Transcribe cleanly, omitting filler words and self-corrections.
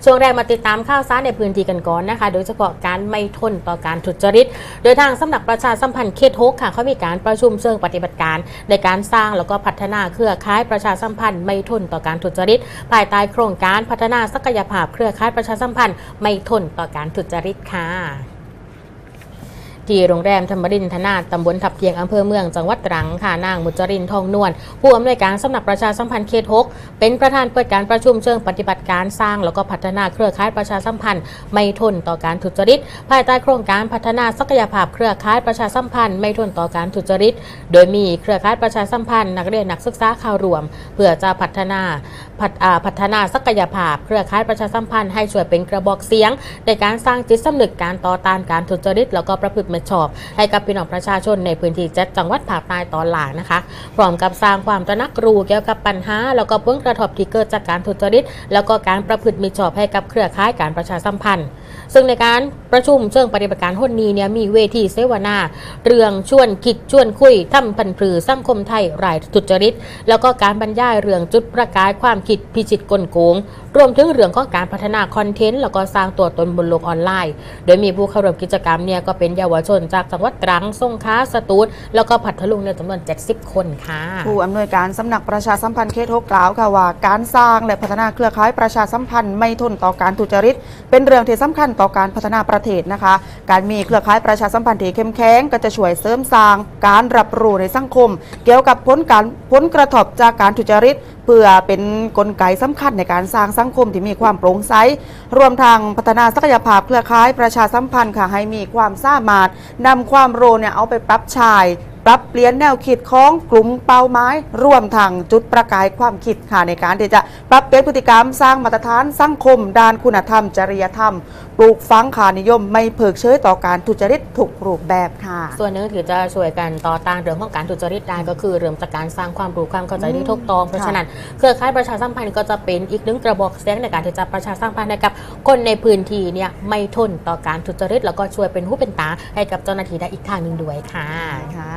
ช่วงแรกมาติดตามข่าวสารในพื้นที่กันก่อนนะคะโดยเฉพาะการไม่ทนต่อการทุจริตโดยทางสำนักประชาสัมพันธ์เขต 6ค่ะเขามีการประชุมเชิงปฏิบัติการในการสร้างแล้วก็พัฒนาเครือข่ายประชาสัมพันธ์ไม่ทนต่อการทุจริตภายใต้โครงการพัฒนาศักยภาพเครือข่ายประชาสัมพันธ์ไม่ทนต่อการทุจริตค่ะที่โรงแรมธรรมรินทนาตำบลทับเกียงอำเภอเมืองจังหวัดตรังค่ะนางมุจรินทองนวลผู้อำนวยการสำนักประชาสัมพันธ์เขต 6เป็นประธานเปิดการประชุมเชิงปฏิบัติการสร้างแล้วก็พัฒนาเครือข่ายประชาสัมพันธ์ไม่ทนต่อการทุจริตภายใต้โครงการพัฒนาศักยภาพเครือข่ายประชาสัมพันธ์ไม่ทนต่อการทุจริตโดยมีเครือข่ายประชาสัมพันธ์นักเรียนนักศึกษาเข้ารวมเพื่อจะพัฒนาศักยภาพเครือข่ายประชาสัมพันธ์ให้ช่วยเป็นกระบอกเสียงในการสร้างจิตสำนึกการต่อต้านการทุจริตแล้วก็ประพฤติมิชอบให้กับพี่น้องประชาชนในพื้นที่7จังหวัดภาคใต้ตอนล่างนะคะพร้อมกับสร้างความตระหนักรู้เกี่ยวกับปัญหาแล้วก็ผลกระทบที่เกิดจากการทุจริตแล้วก็การประพฤติมิชอบให้กับเครือข่ายการประชาสัมพันธ์ซึ่งในการประชุมเชิงปฏิบัติการหนนี้เนี่ยมีเวทีเสวนาเรื่องชวนคิดชวนคุยทำพันธุ์ผือสังคมไทยรายทุจริตแล้วก็การบรรยายเรื่องจุดประกายความคิดพิชิตกลโกงรวมถึงเรื่องของการพัฒนาคอนเทนต์แล้วก็สร้างตัวตนบนโลกออนไลน์โดยมีผู้เข้าร่วมกิจกรรมเนี่ยก็เป็นเยาวชนจากจังหวัดตรังสงขลาสตูลแล้วก็พัทลุงในจำนวน70คนค่ะผู้อำนวยการสำนักประชาสัมพันธ์เขต 6กล่าวค่ะว่าการสร้างและพัฒนาเครือข่ายประชาสัมพันธ์ไม่ทนต่อการทุจริตเป็นเรื่องที่สำคัญต่อการพัฒนาประเทศนะคะการมีเครือข่ายประชาสัมพันธ์ที่เข้มแข็งก็จะช่วยเสริมสร้างการรับรู้ในสังคมเกี่ยวกับผลกระทบจากการทุจริตเพื่อเป็นกลไกสำคัญในการสร้างสังคมที่มีความโปร่งใสรวมทางพัฒนาศักยภาพเครือข่ายประชาสัมพันธ์ค่ะให้มีความสามารถนำความรู้เนี่ยเอาไปปรับใช้ปรับเปลี่ยนแนวคิดของกลุ่มเป้าหมายรวมทางจุดประกายความคิดค่ะในการที่จะปรับเปลี่ยนพฤติกรรมสร้างมาตรฐานสังคมด้านคุณธรรมจริยธรรมปลูกฝังค่านิยมไม่เพิกเฉยต่อการทุจริตทุกรูปแบบค่ะส่วนหนึ่งที่จะช่วยกันต่อต้านเรื่องของการทุจริตได้ก็คือเรื่องจากการสร้างความรู้ความเข้าใจที่ถูกต้องเพราะฉะนั้นเครือข่ายประชาสัมพันธ์ก็จะเป็นอีกหนึ่งกระบอกเสียงในการที่จะประชาสัมพันธ์ให้กับคนในพื้นที่เนี่ยไม่ทนต่อการทุจริตแล้วก็ช่วยเป็นหูเป็นตาให้กับเจ้าหน้าที่ได้อีกทางหนึ่งด้วยค่ะ